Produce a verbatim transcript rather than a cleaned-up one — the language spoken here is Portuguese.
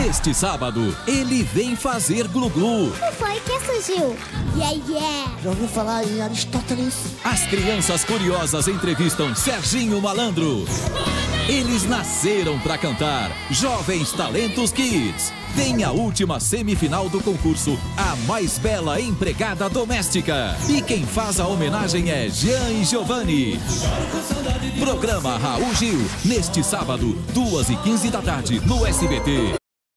Neste sábado, ele vem fazer glu-glu. O que foi que surgiu? Yeah, yeah! Já ouviu falar em Aristóteles? As crianças curiosas entrevistam Serginho Malandro. Eles nasceram pra cantar. Jovens Talentos Kids. Tem a última semifinal do concurso A Mais Bela Empregada Doméstica. E quem faz a homenagem é Jean e Giovanni. Programa Raul Gil, neste sábado, duas e quinze da tarde, no S B T.